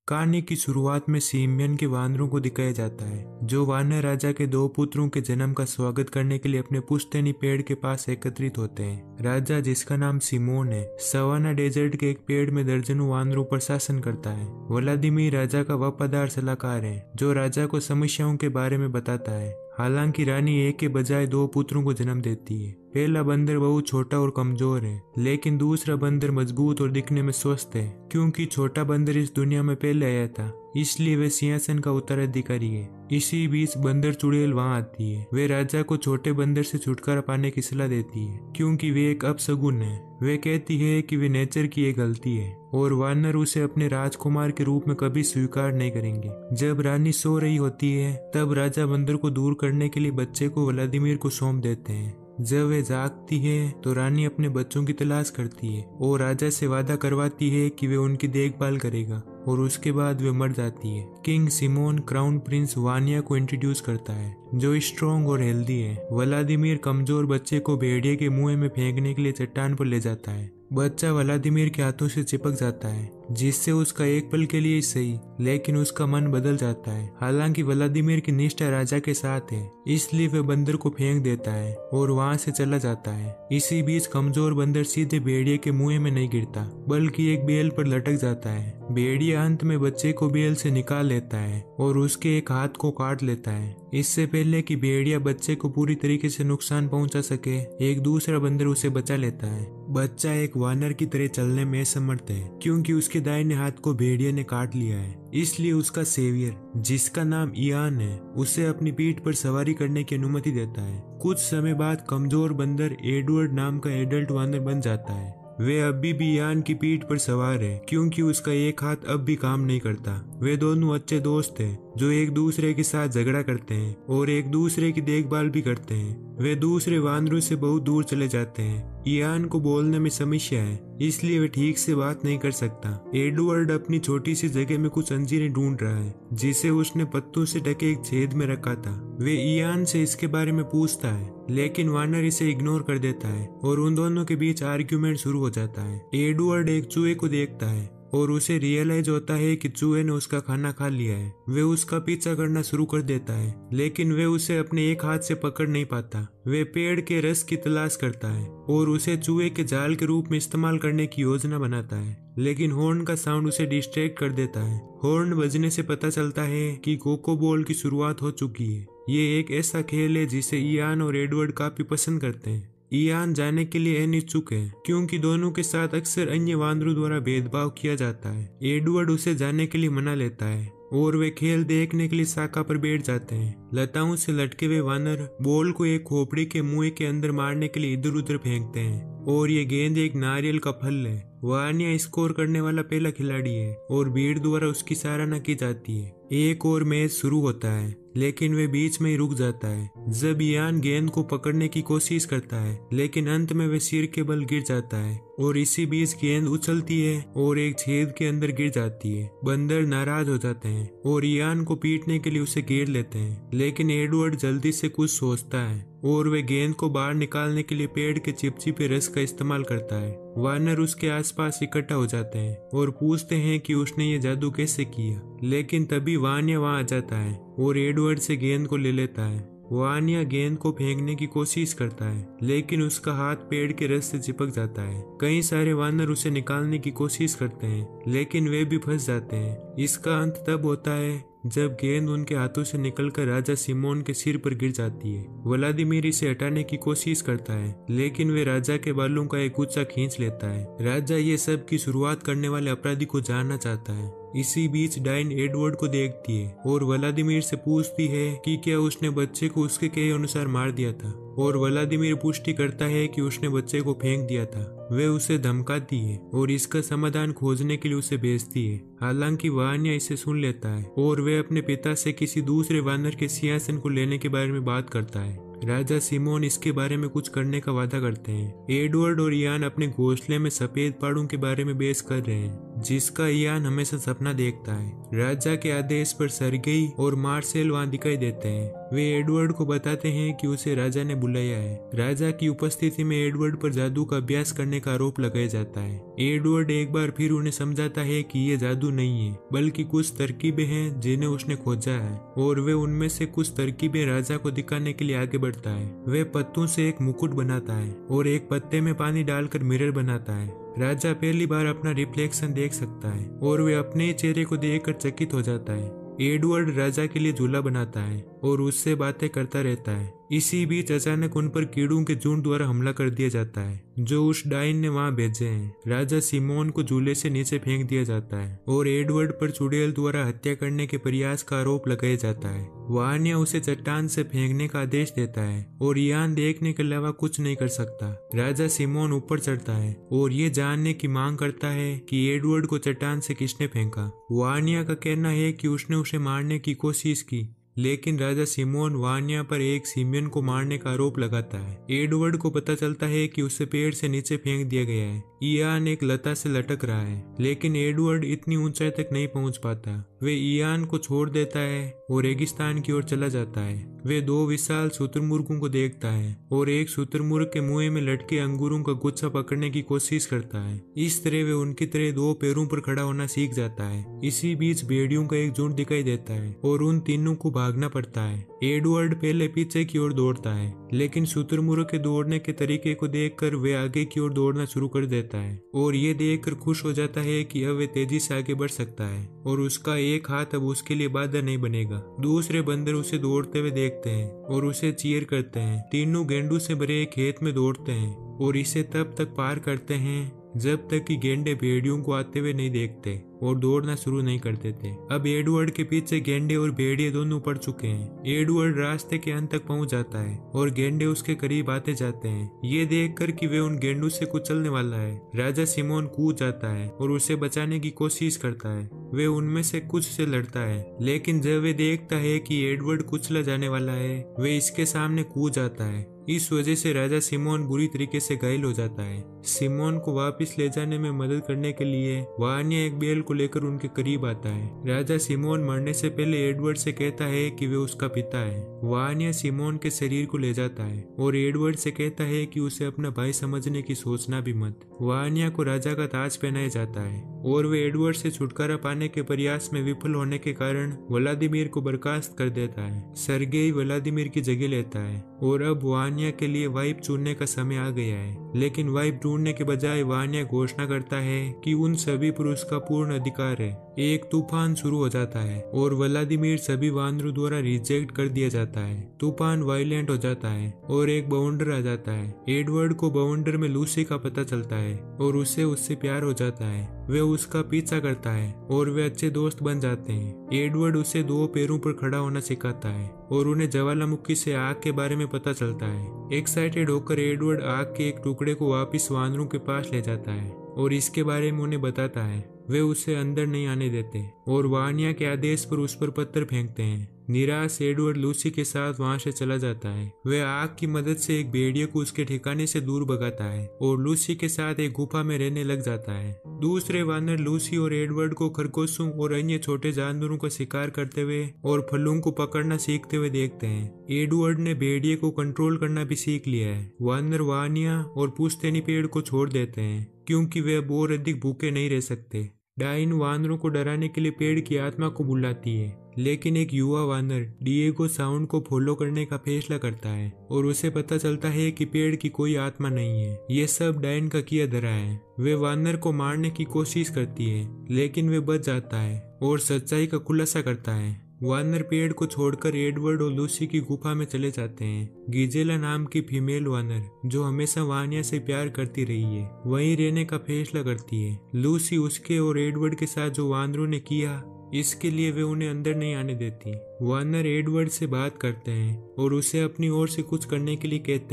कहानी की शुरुआत में सिमियन के वानरों को दिखाया जाता है जो वानर राजा के दो पुत्रों के जन्म का स्वागत करने के लिए अपने पुश्तैनी पेड़ के पास एकत्रित होते हैं। राजा, जिसका नाम सिमोन है, सवाना डेजर्ट के एक पेड़ में दर्जनों वानरों पर शासन करता है। व्लादिमीर राजा का वफादार सलाहकार है जो राजा को समस्याओं के बारे में बताता है। हालांकि रानी एक के बजाय दो पुत्रों को जन्म देती है। पहला बंदर बहुत छोटा और कमजोर है, लेकिन दूसरा बंदर मजबूत और दिखने में स्वस्थ है। क्योंकि छोटा बंदर इस दुनिया में पहले आया था, इसलिए वह सिंहासन का उत्तराधिकारी है। इसी बीच बंदर चुड़ैल वहां आती है। वे राजा को छोटे बंदर से छुटकारा पाने की सलाह देती है क्योंकि वे एक अपशगुन है। वे कहती है कि वे नेचर की एक गलती है और वानर उसे अपने राजकुमार के रूप में कभी स्वीकार नहीं करेंगे। जब रानी सो रही होती है तब राजा बंदर को दूर करने के लिए बच्चे को व्लादिमीर को सौंप देते हैं। जब वे जागती है तो रानी अपने बच्चों की तलाश करती है और राजा से वादा करवाती है कि वे उनकी देखभाल करेगा और उसके बाद वे मर जाती है। King Simon crown prince Vania को इंट्रोड्यूस करता है जो स्ट्रॉन्ग और हेल्दी है। व्लादिमीर कमजोर बच्चे को भेड़िए के मुंह में फेंकने के लिए चट्टान पर ले जाता है। बच्चा व्लादिमीर के हाथों से चिपक जाता है जिससे उसका एक पल के लिए सही, लेकिन उसका मन बदल जाता है। हालांकि व्लादिमीर की निष्ठा राजा के साथ है, इसलिए वह बंदर को फेंक देता है और वहां से चला जाता है। इसी बीच कमजोर बंदर सीधे भेड़िए के मुंह में नहीं गिरता बल्कि एक बेल पर लटक जाता है। भेड़िया अंत में बच्चे को बेल से निकाल लेता है और उसके एक हाथ को काट लेता है। इससे पहले कि भेड़िया बच्चे को पूरी तरीके से नुकसान पहुंचा सके, एक दूसरा बंदर उसे बचा लेता है। बच्चा एक वानर की तरह चलने में समर्थ है क्योंकि उसके दाहिने हाथ को भेड़िए ने काट लिया है। इसलिए उसका सेवियर, जिसका नाम इयान है, उसे अपनी पीठ पर सवारी करने की अनुमति देता है। कुछ समय बाद कमजोर बंदर एडवर्ड नाम का एडल्ट वानर बन जाता है। वे अभी भी इयान की पीठ पर सवार है क्योंकि उसका एक हाथ अब भी काम नहीं करता। वे दोनों अच्छे दोस्त हैं जो एक दूसरे के साथ झगड़ा करते हैं और एक दूसरे की देखभाल भी करते हैं। वे दूसरे वानरों से बहुत दूर चले जाते हैं। इयान को बोलने में समस्या है, इसलिए वे ठीक से बात नहीं कर सकता। एडवर्ड अपनी छोटी सी जगह में कुछ अंजीरें ढूंढ रहा है जिसे उसने पत्तों से ढके एक छेद में रखा था। वे इयान से इसके बारे में पूछता है, लेकिन वानर इसे इग्नोर कर देता है और उन दोनों के बीच आर्ग्यूमेंट शुरू हो जाता है। एडवर्ड एक चूहे को देखता है और उसे रियलाइज होता है कि चूहे ने उसका खाना खा लिया है। वे उसका पीछा करना शुरू कर देता है, लेकिन वे उसे अपने एक हाथ से पकड़ नहीं पाता। वे पेड़ के रस की तलाश करता है और उसे चूहे के जाल के रूप में इस्तेमाल करने की योजना बनाता है, लेकिन हॉर्न का साउंड उसे डिस्ट्रैक्ट कर देता है। हॉर्न बजने से पता चलता है कि कोको बॉल की शुरुआत हो चुकी है। ये एक ऐसा खेल है जिसे इयान और एडवर्ड काफी पसंद करते हैं। इयान जाने के लिए अनिच्छुक है क्योंकि दोनों के साथ अक्सर अन्य वानरों द्वारा भेदभाव किया जाता है। एडवर्ड उसे जाने के लिए मना लेता है और वे खेल देखने के लिए शाखा पर बैठ जाते हैं। लताओं से लटके हुए वानर बॉल को एक खोपड़ी के मुंह के अंदर मारने के लिए इधर उधर फेंकते हैं और ये गेंद एक नारियल का फल है। वानिया स्कोर करने वाला पहला खिलाड़ी है और भीड़ द्वारा उसकी सराहना की जाती है। एक और मैच शुरू होता है, लेकिन वे बीच में ही रुक जाता है जब इयान गेंद को पकड़ने की कोशिश करता है, लेकिन अंत में वे सिर के बल गिर जाता है और इसी बीच गेंद उछलती है और एक छेद के अंदर गिर जाती है। बंदर नाराज हो जाते हैं और इयान को पीटने के लिए उसे घेर लेते हैं, लेकिन एडवर्ड जल्दी से कुछ सोचता है और वे गेंद को बाहर निकालने के लिए पेड़ के चिपचिपे रस का इस्तेमाल करता है। वानर उसके आसपास इकट्ठा हो जाते हैं और पूछते हैं कि उसने ये जादू कैसे किया, लेकिन तभी वानिया वहां आ जाता है और एडवर्ड से गेंद को ले लेता है। वानिया गेंद को फेंकने की कोशिश करता है, लेकिन उसका हाथ पेड़ के रस से चिपक जाता है। कई सारे वानर उसे निकालने की कोशिश करते हैं, लेकिन वे भी फंस जाते हैं। इसका अंत तब होता है जब गेंद उनके हाथों से निकलकर राजा सिमोन के सिर पर गिर जाती है। व्लादिमीर इसे हटाने की कोशिश करता है, लेकिन वे राजा के बालों का एक गुच्छा खींच लेता है। राजा ये सब की शुरुआत करने वाले अपराधी को जानना चाहता है। इसी बीच डाइन एडवर्ड को देखती है और व्लादिमीर से पूछती है कि क्या उसने बच्चे को उसके कहे अनुसार मार दिया था, और व्लादिमीर पुष्टि करता है कि उसने बच्चे को फेंक दिया था। वे उसे धमकाती है और इसका समाधान खोजने के लिए उसे भेजती है। हालांकि वानिया इसे सुन लेता है और वे अपने पिता से किसी दूसरे वानर के सिंहासन को लेने के बारे में बात करता है। राजा सिमोन इसके बारे में कुछ करने का वादा करते हैं। एडवर्ड और इयान अपने घोंसले में सफेद पहाड़ों के बारे में बहस कर रहे हैं। जिसका इयान हमेशा सपना देखता है। राजा के आदेश पर सर्गेई और मार्सेल वहां दिखाई देते हैं। वे एडवर्ड को बताते हैं कि उसे राजा ने बुलाया है। राजा की उपस्थिति में एडवर्ड पर जादू का अभ्यास करने का आरोप लगाया जाता है। एडवर्ड एक बार फिर उन्हें समझाता है कि ये जादू नहीं है, बल्कि कुछ तरकीबें हैं जिन्हें उसने खोजा है, और वे उनमें से कुछ तरकीबें राजा को दिखाने के लिए आगे बढ़ता है। वे पत्तों से एक मुकुट बनाता है और एक पत्ते में पानी डालकर मिरर बनाता है। राजा पहली बार अपना रिफ्लेक्शन देख सकता है और वे अपने चेहरे को देखकर चकित हो जाता है। एडवर्ड राजा के लिए झूला बनाता है और उससे बातें करता रहता है। इसी बीच अचानक उन पर कीड़ों के झुंड द्वारा हमला कर दिया जाता है जो उस डाइन ने वहां भेजे हैं। राजा सिमोन को झूले से नीचे फेंक दिया जाता है और एडवर्ड पर चुड़ैल द्वारा हत्या करने के प्रयास का आरोप लगाया जाता है। वानिया उसे चट्टान से फेंकने का आदेश देता है और इयान देखने के अलावा कुछ नहीं कर सकता। राजा सिमोन ऊपर चढ़ता है और ये जानने की मांग करता है कि एडवर्ड को चट्टान से किसने फेंका। वानिया का कहना है कि उसने उसे मारने की कोशिश की, लेकिन राजा सिमोन वानिया पर एक सिमियन को मारने का आरोप लगाता है। एडवर्ड को पता चलता है कि उसे पेड़ से नीचे फेंक दिया गया है। इयान एक लता से लटक रहा है, लेकिन एडवर्ड इतनी ऊंचाई तक नहीं पहुंच पाता। वे इयान को छोड़ देता है और रेगिस्तान की ओर चला जाता है। वे दो विशाल शुतुरमुर्गों को देखता है और एक शुतुरमुर्ग के मुंह में लटके अंगूरों का गुच्छा पकड़ने की कोशिश करता है। इस तरह वे उनकी तरह दो पैरों पर खड़ा होना सीख जाता है। इसी बीच भेड़ियों का एक झुंड दिखाई देता है और उन तीनों को भागना पड़ता है। एडवर्ड पहले पीछे की ओर दौड़ता है, लेकिन शुतुरमुर्ग के दौड़ने के तरीके को देखकर वे आगे की ओर दौड़ना शुरू कर देता है और ये देखकर खुश हो जाता है कि अब वे तेजी से आगे बढ़ सकता है और उसका एक हाथ अब उसके लिए बाधा नहीं बनेगा। दूसरे बंदर उसे दौड़ते हुए देखते हैं और उसे चीयर करते हैं। तीनों गेंडों से भरे एक खेत में दौड़ते हैं और इसे तब तक पार करते हैं जब तक कि गेंडे भेड़ियों को आते हुए नहीं देखते और दौड़ना शुरू नहीं कर देते। अब एडवर्ड के पीछे गेंडे और भेड़िए दोनों पड़ चुके हैं। एडवर्ड रास्ते के अंत तक पहुंच जाता है और गेंडे उसके करीब आते जाते हैं। ये देखकर कि वे उन गेंडों से कुचलने वाला है, राजा सिमोन कूद जाता है और उसे बचाने की कोशिश करता है। वे उनमें से कुछ से लड़ता है, लेकिन जब वे देखता है कि एडवर्ड कुचला जाने वाला है, वे इसके सामने कूद जाता है। इस वजह से राजा सिमोन बुरी तरीके से घायल हो जाता है। सिमोन को वापस ले जाने में मदद करने के लिए वानिया एक बेल को लेकर उनके करीब आता है। राजा सिमोन मरने से पहले एडवर्ड से कहता है कि वे उसका पिता है। वानिया सिमोन के शरीर को ले जाता है और एडवर्ड से कहता है कि उसे अपना भाई समझने की सोचना भी मत। वानिया को राजा का ताज पहनाया जाता है और वे एडवर्ड से छुटकारा पाने के प्रयास में विफल होने के कारण व्लादिमीर को बर्खास्त कर देता है। सर्गेई व्लादिमीर की जगह लेता है और अब वानिया के लिए वाइफ चुनने का समय आ गया है। लेकिन वाइफ ढूंढने के बजाय वानिया घोषणा करता है कि उन सभी पर उसका पूर्ण अधिकार है। एक तूफान शुरू हो जाता है और व्लादिमीर सभी वानरों द्वारा रिजेक्ट कर दिया जाता है। तूफान वायलेंट हो जाता है और एक बाउंडर आ जाता है। एडवर्ड को बाउंडर में लूसी का पता चलता है और उसे उससे प्यार हो जाता है। वे उसका पीछा करता है और वे अच्छे दोस्त बन जाते हैं। एडवर्ड उसे दो पैरों पर खड़ा होना सिखाता है और उन्हें ज्वालामुखी से आग के बारे में पता चलता है। एक्साइटेड होकर एडवर्ड आग के एक टुकड़े को वापस वानरों के पास ले जाता है और इसके बारे में उन्हें बताता है। वे उसे अंदर नहीं आने देते और वानिया के आदेश पर उस पर पत्थर फेंकते हैं। निराश एडवर्ड लूसी के साथ वहां से चला जाता है। वे आग की मदद से एक भेड़िए को उसके ठिकाने से दूर भगाता है और लूसी के साथ एक गुफा में रहने लग जाता है। दूसरे वानर लूसी और एडवर्ड को खरगोशों और अन्य छोटे जानवरों का शिकार करते हुए और फलों को पकड़ना सीखते हुए देखते हैं। एडवर्ड ने भेड़िए को कंट्रोल करना भी सीख लिया है। वानर वानिया और पुश्तैनी पेड़ को छोड़ देते हैं क्योंकि वे अब और अधिक भूखे नहीं रह सकते। डाइन वानरों को डराने के लिए पेड़ की आत्मा को बुलाती है, लेकिन एक युवा वानर डिएगो साउंड को फॉलो करने का फैसला करता है और उसे पता चलता है कि पेड़ की कोई आत्मा नहीं है। ये सब डाइन का किया धरा है। वे वानर को मारने की कोशिश करती है, लेकिन वे बच जाता है और सच्चाई का खुलासा करता है। वानर पेड़ को छोड़कर एडवर्ड और लूसी की गुफा में चले जाते हैं। गिजेला नाम की फीमेल वानर, जो हमेशा वानिया से प्यार करती रही है, वहीं रहने का फैसला करती है। लूसी उसके और एडवर्ड के साथ जो वानरों ने किया, इसके लिए वे उन्हें अंदर नहीं आने देती। वानर एडवर्ड से बात करते हैं और उसे अपनी ओर से कुछ करने के लिए कहते हैं।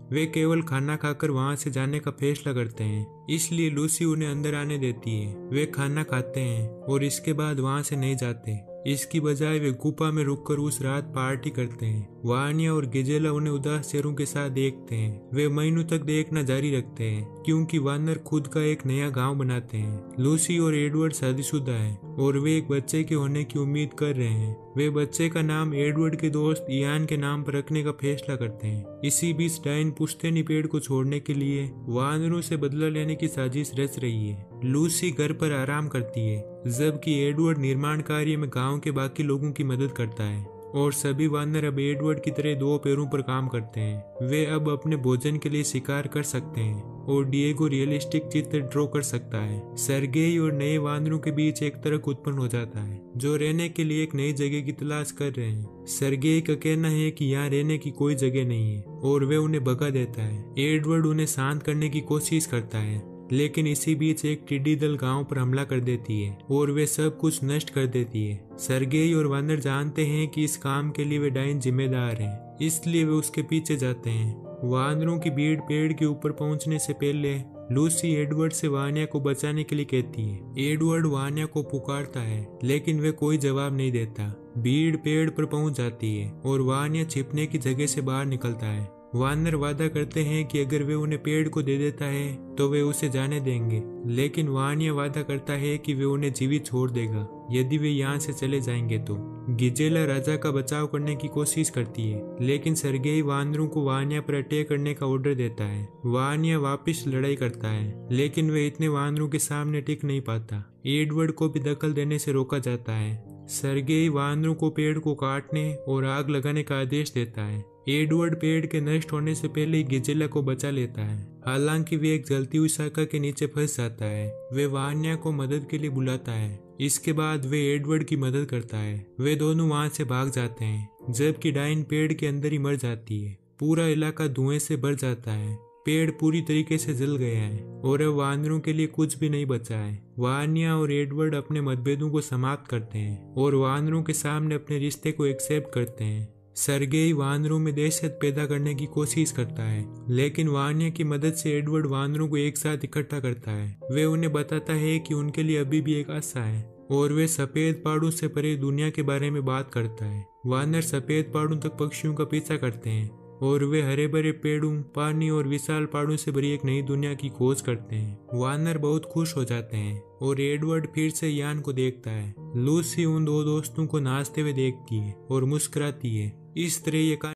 वे केवल खाना खाकर वहां से जाने का फैसला करते हैं, इसलिए लूसी उन्हें अंदर आने देती है। वे खाना खाते हैं और इसके बाद वहां से नहीं जाते। इसकी बजाय वे गुफा में रुककर उस रात पार्टी करते हैं। वानिया और गिजेला उन्हें उदास चेहरों के साथ देखते हैं। वे महीनों तक देखना जारी रखते हैं क्योंकि वानर खुद का एक नया गांव बनाते हैं। लूसी और एडवर्ड शादीशुदा हैं और वे एक बच्चे के होने की उम्मीद कर रहे हैं। वे बच्चे का नाम एडवर्ड के दोस्त इयान के नाम पर रखने का फैसला करते हैं। इसी बीच डाइन पुश्तैनी पेड़ को छोड़ने के लिए वानरों से बदला लेने की साजिश रच रही है। लूसी घर पर आराम करती है जबकि एडवर्ड निर्माण कार्य में गांव के बाकी लोगों की मदद करता है और सभी वानर अब एडवर्ड की तरह दो पैरों पर काम करते हैं। वे अब अपने भोजन के लिए शिकार कर सकते हैं और डिएगो रियलिस्टिक चित्र ड्रॉ कर सकता है। सर्गेई और नए वानरों के बीच एक तर्क उत्पन्न हो जाता है जो रहने के लिए एक नई जगह की तलाश कर रहे हैं। सर्गेई का कहना है कि यहाँ रहने की कोई जगह नहीं है और वे उन्हें भगा देता है। एडवर्ड उन्हें शांत करने की कोशिश करता है लेकिन इसी बीच एक टिड्डी दल गांव पर हमला कर देती है और वे सब कुछ नष्ट कर देती है। सर्गेई और वानर जानते हैं कि इस काम के लिए वे डाइन जिम्मेदार हैं, इसलिए वे उसके पीछे जाते हैं। वानरों की भीड़ पेड़ के ऊपर पहुंचने से पहले लूसी एडवर्ड से वानिया को बचाने के लिए कहती है। एडवर्ड वानिया को पुकारता है लेकिन वे कोई जवाब नहीं देता। भीड़ पेड़ पर पहुंच जाती है और वानिया छिपने की जगह से बाहर निकलता है। वानर वादा करते हैं कि अगर वे उन्हें पेड़ को दे देता है तो वे उसे जाने देंगे, लेकिन वानिया वादा करता है कि वे उन्हें जीवित छोड़ देगा यदि वे यहाँ से चले जाएंगे तो। गिजेला राजा का बचाव करने की कोशिश करती है लेकिन सर्गेई वानरों को वानिया पर अटैक करने का ऑर्डर देता है। वानिया वापस लड़ाई करता है लेकिन वे इतने वानरों के सामने टिक नहीं पाता। एडवर्ड को भी दखल देने से रोका जाता है। सर्गेई वानरों को पेड़ को काटने और आग लगाने का आदेश देता है। एडवर्ड पेड़ के नष्ट होने से पहले ही गिजेला को बचा लेता है। हालांकि वे एक जलती हुई शाखा के नीचे फंस जाता है। वे वानिया को मदद के लिए बुलाता है। इसके बाद वे एडवर्ड की मदद करता है। वे दोनों वहां से भाग जाते हैं जबकि डाइन पेड़ के अंदर ही मर जाती है। पूरा इलाका धुएं से भर जाता है। पेड़ पूरी तरीके से जल गया है और अब वानरों के लिए कुछ भी नहीं बचा है। वानिया और एडवर्ड अपने मतभेदों को समाप्त करते हैं और वानरों के सामने अपने रिश्ते को एक्सेप्ट करते हैं। सर्गेई वानरों में दहशत पैदा करने की कोशिश करता है लेकिन वानिया की मदद से एडवर्ड वानरों को एक साथ इकट्ठा करता है। वे उन्हें बताता है कि उनके लिए अभी भी एक आशा है और वे सफेद पहाड़ों से परे दुनिया के बारे में बात करता है। वानर सफेद पहाड़ों तक पक्षियों का पीछा करते हैं और वे हरे भरे पेड़ों, पानी और विशाल पहाड़ों से भरी एक नई दुनिया की खोज करते हैं। वानर बहुत खुश हो जाते हैं और एडवर्ड फिर से यान को देखता है। लूसी उन दो दोस्तों को नाचते हुए देखती है और मुस्कुराती है। इस तरह ये